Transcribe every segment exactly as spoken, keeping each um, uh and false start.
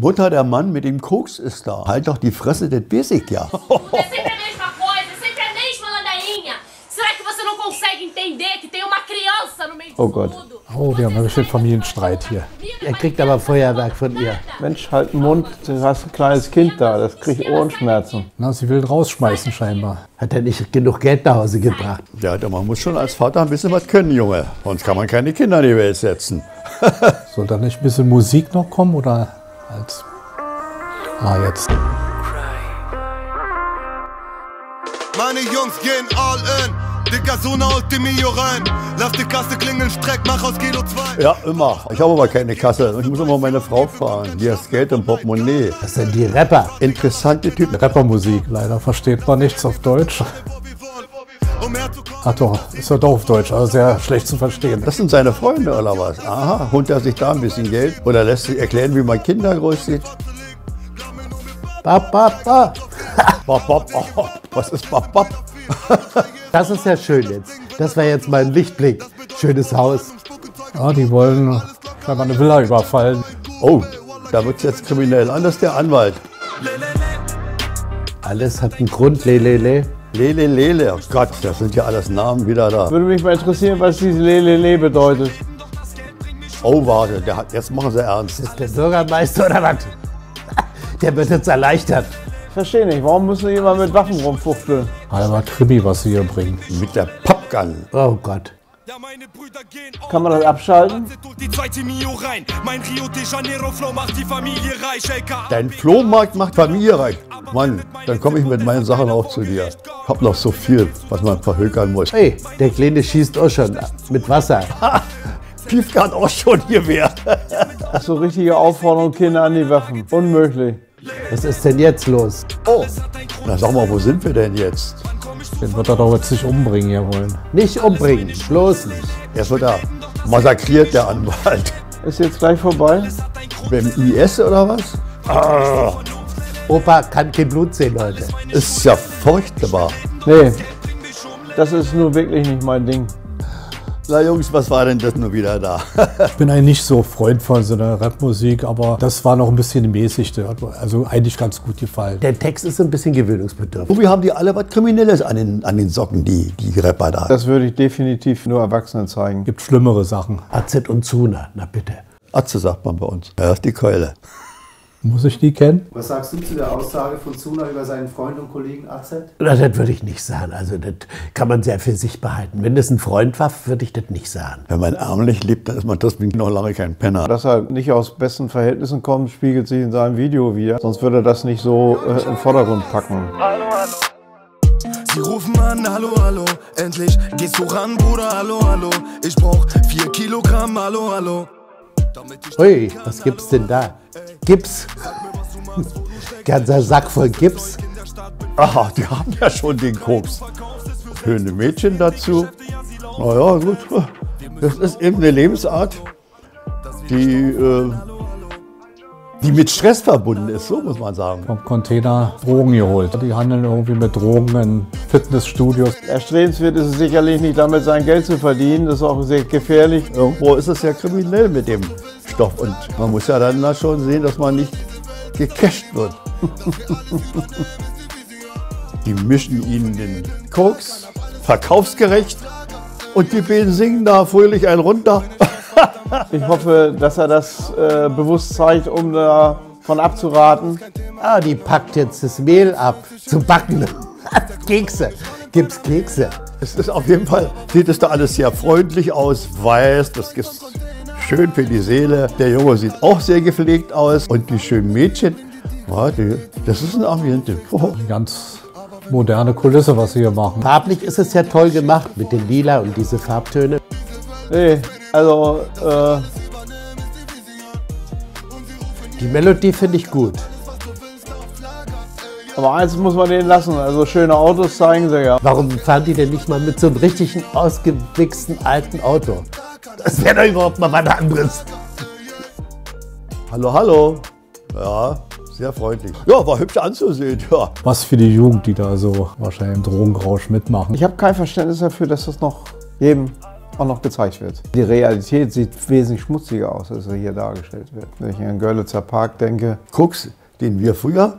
Mutter, der Mann mit dem Koks ist da. Halt doch die Fresse, das weiß ich ja. Oh Gott. Oh, wir haben einen richtigen Familienstreit hier. Er kriegt aber Feuerwerk von ihr. Mensch, halt den Mund, du hast ein kleines Kind da, das kriegt Ohrenschmerzen. Na, sie will ihn rausschmeißen scheinbar. Hat er nicht genug Geld nach Hause gebracht? Ja, man muss schon als Vater ein bisschen was können, Junge. Sonst kann man keine Kinder in die Welt setzen. Soll da nicht ein bisschen Musik noch kommen oder als... Ah, jetzt. Meine Jungs gehen all in. Dicker Sohn aus dem Mio rein. Lass die Kasse klingeln, streck, mach aus Kilo zwei. Ja, immer. Ich habe aber keine Kasse. Ich muss immer meine Frau fragen. Die hat Geld im Portemonnaie. Das sind die Rapper. Interessante Typen. Rappermusik. Leider versteht man nichts auf Deutsch. Ach doch, ist ja doch auf Deutsch, aber sehr schlecht zu verstehen. Das sind seine Freunde oder was? Aha, holt er sich da ein bisschen Geld? Oder lässt sich erklären, wie man Kinder großzieht? Bap, bap, bap. Bap, bap, oh, was ist bap, bap? Das ist ja schön jetzt. Das war jetzt mein Lichtblick. Schönes Haus. Ja, die wollen scheinbar eine Villa überfallen. Oh, da wird es jetzt kriminell. Anders der Anwalt. Alles hat einen Grund, lelele. Lele, Lele, oh Gott, das sind ja alles Namen wieder da. Würde mich mal interessieren, was dieses Lelele bedeutet. Oh, warte, der hat, jetzt machen sie ernst. Ist der Bürgermeister oder was? Der wird jetzt erleichtert. Ich verstehe nicht, warum müssen die immer mit Waffen rumfuchteln? Halber Krimi, was sie hier bringen. Mit der Popgun. Oh Gott. Kann man das abschalten? Dein Flohmarkt macht Familie reich. Mann, dann komme ich mit meinen Sachen auch zu dir. Ich hab noch so viel, was man verhökern muss. Hey, der Kleine schießt auch schon mit Wasser. Piefke hat auch schon Gewehr. Das ist so richtige Aufforderung, Kinder an die Waffen. Unmöglich. Was ist denn jetzt los? Oh, na sag mal, wo sind wir denn jetzt? Den wird er doch jetzt nicht umbringen hier wollen. Nicht umbringen, bloß nicht. Erst wird er massakriert, der Anwalt. Ist jetzt gleich vorbei? Beim I S oder was? Ah, Opa kann kein Blut sehen heute. ist ja furchtbar. Nee, das ist nur wirklich nicht mein Ding. Na Jungs, was war denn das nur wieder da? Ich bin eigentlich nicht so Freund von so einer Rapmusik, aber das war noch ein bisschen mäßig. Der hat also eigentlich ganz gut gefallen. Der Text ist ein bisschen gewöhnungsbedürftig. Tobi, haben die alle was Kriminelles an den, an den Socken, die, die Rapper da? Das würde ich definitiv nur Erwachsenen zeigen. Gibt schlimmere Sachen. A Z und Zuna, na bitte. Atze sagt man bei uns. Ja, das ist die Keule. Muss ich die kennen? Was sagst du zu der Aussage von Zuna über seinen Freund und Kollegen A Z? Na, das würde ich nicht sagen. Also das kann man sehr für sich behalten. Wenn das ein Freund war, würde ich das nicht sagen. Wenn man ärmlich lebt, dann ist man deswegen noch lange kein Penner. Dass er nicht aus besten Verhältnissen kommt, spiegelt sich in seinem Video wieder. Sonst würde er das nicht so äh, im Vordergrund packen. Hallo, hallo. Sie rufen an, hallo, hallo. Endlich gehst du ran, Bruder, hallo, hallo. Ich brauch vier Kilogramm, hallo, hallo. Ui, was gibt's denn da? Gips. Ganzer Sack voll Gips. Aha, die haben ja schon den Koks. Schöne Mädchen dazu. Na ja, gut. Das ist eben eine Lebensart, die, äh, die mit Stress verbunden ist, so muss man sagen. Vom Container Drogen geholt. Die handeln irgendwie mit Drogen in Fitnessstudios. Erstrebenswert ist es sicherlich nicht, damit sein Geld zu verdienen. Das ist auch sehr gefährlich. Irgendwo ist es ja kriminell mit dem Stoff und man muss ja dann da schon sehen, dass man nicht gecasht wird. Die mischen ihnen den Koks, verkaufsgerecht, und die beiden singen da fröhlich einen runter. Ich hoffe, dass er das äh, bewusst zeigt, um davon abzuraten. Ah, die packt jetzt das Mehl ab zum Backen. Kekse. Gibt's Kekse? Es ist auf jeden Fall, sieht es da alles sehr freundlich aus, weiß, das ist schön für die Seele. Der Junge sieht auch sehr gepflegt aus und die schönen Mädchen, ja, die, das ist ein Ambiente. Oh. Eine ganz moderne Kulisse, was sie hier machen. Farblich ist es ja toll gemacht mit den Lila und diese Farbtöne. Nee, also äh, Die Melodie finde ich gut. aber eins muss man denen lassen, also schöne Autos zeigen sie ja. Warum fahren die denn nicht mal mit so einem richtigen, ausgewichsten alten Auto? Das wäre doch überhaupt mal was anderes. Hallo, hallo. Ja, sehr freundlich. Ja, war hübsch anzusehen, ja. Was für die Jugend, die da so wahrscheinlich im Drogenrausch mitmachen. Ich habe kein Verständnis dafür, dass das noch jedem auch noch gezeigt wird. Die Realität sieht wesentlich schmutziger aus, als er hier dargestellt wird. Wenn ich an den Görlitzer Park denke. Koks, den wir früher,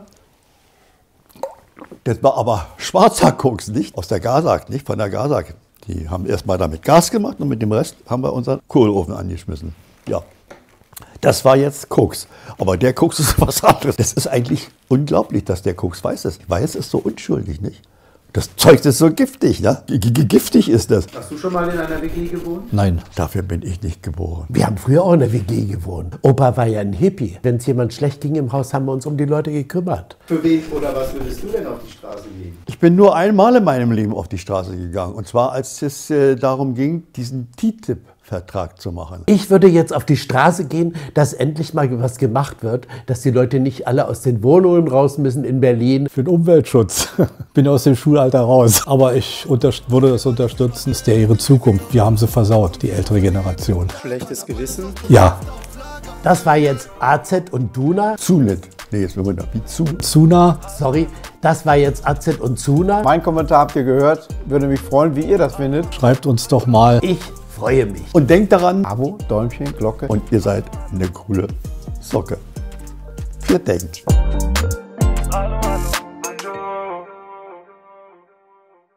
das war aber schwarzer Koks, nicht aus der Gasak, nicht von der Gasak. Die haben erstmal damit Gas gemacht und mit dem Rest haben wir unseren Kohlofen angeschmissen. Ja, das war jetzt Koks. Aber der Koks ist was anderes. Es ist eigentlich unglaublich, dass der Koks weiß ist. Weiß ist so unschuldig, nicht? Das Zeug ist so giftig, ne? G -g Giftig ist das. Hast du schon mal in einer W G gewohnt? Nein. Dafür bin ich nicht geboren. Wir haben früher auch in der W G gewohnt. Opa war ja ein Hippie. Wenn es jemand schlecht ging im Haus, haben wir uns um die Leute gekümmert. Für wen oder was würdest du denn auf die Straße gehen? Ich bin nur einmal in meinem Leben auf die Straße gegangen. Und zwar, als es äh, darum ging, diesen T T I P-Vertrag zu machen. Ich würde jetzt auf die Straße gehen, dass endlich mal was gemacht wird, dass die Leute nicht alle aus den Wohnungen raus müssen in Berlin. Für den Umweltschutz. Bin aus dem Schulalter raus. Aber ich würde das unterstützen. Das ist ja ihre Zukunft. Wir haben sie versaut, die ältere Generation. Schlechtes Gewissen? Ja. Das war jetzt A Z und Duna. Zulit. Nee, jetzt will man da wie zu. Zuna. Sorry, das war jetzt A Z und Zuna. Mein Kommentar habt ihr gehört. Würde mich freuen, wie ihr das findet. Schreibt uns doch mal. Ich freue mich. Und denkt daran, Abo, Däumchen, Glocke. und ihr seid eine coole Socke. Ihr denkt.